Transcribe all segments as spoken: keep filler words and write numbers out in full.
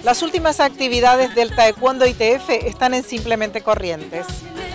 Las últimas actividades del Taekwondo I T F están en Simplemente Corrientes.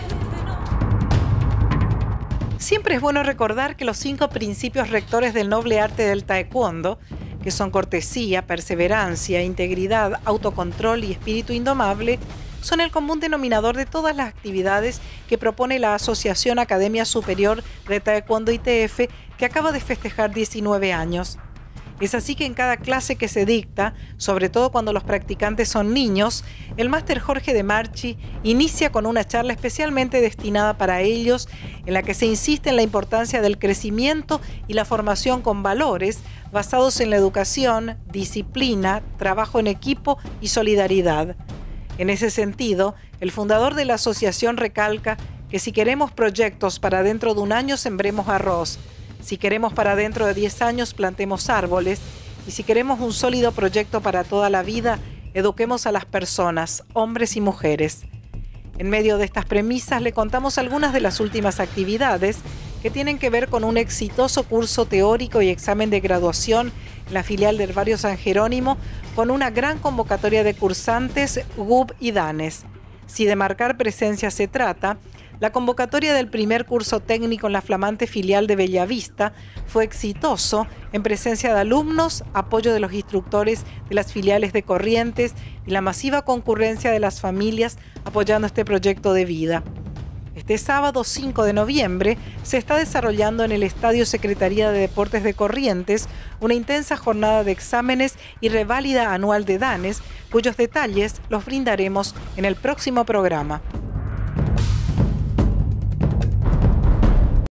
Siempre es bueno recordar que los cinco principios rectores del noble arte del Taekwondo, que son cortesía, perseverancia, integridad, autocontrol y espíritu indomable, son el común denominador de todas las actividades que propone la Asociación Academia Superior de Taekwondo I T F, que acaba de festejar diecinueve años. Es así que en cada clase que se dicta, sobre todo cuando los practicantes son niños, el máster Jorge de Marchi inicia con una charla especialmente destinada para ellos, en la que se insiste en la importancia del crecimiento y la formación con valores basados en la educación, disciplina, trabajo en equipo y solidaridad. En ese sentido, el fundador de la asociación recalca que si queremos proyectos para dentro de un año, sembremos arroz. Si queremos para dentro de diez años, plantemos árboles. Y si queremos un sólido proyecto para toda la vida, eduquemos a las personas, hombres y mujeres. En medio de estas premisas, le contamos algunas de las últimas actividades que tienen que ver con un exitoso curso teórico y examen de graduación en la filial del barrio San Jerónimo, con una gran convocatoria de cursantes, G U B y DANES. Si de marcar presencia se trata, la convocatoria del primer curso técnico en la flamante filial de Bellavista fue exitoso en presencia de alumnos, apoyo de los instructores de las filiales de Corrientes y la masiva concurrencia de las familias apoyando este proyecto de vida. Este sábado cinco de noviembre se está desarrollando en el Estadio Secretaría de Deportes de Corrientes una intensa jornada de exámenes y reválida anual de DANES, cuyos detalles los brindaremos en el próximo programa.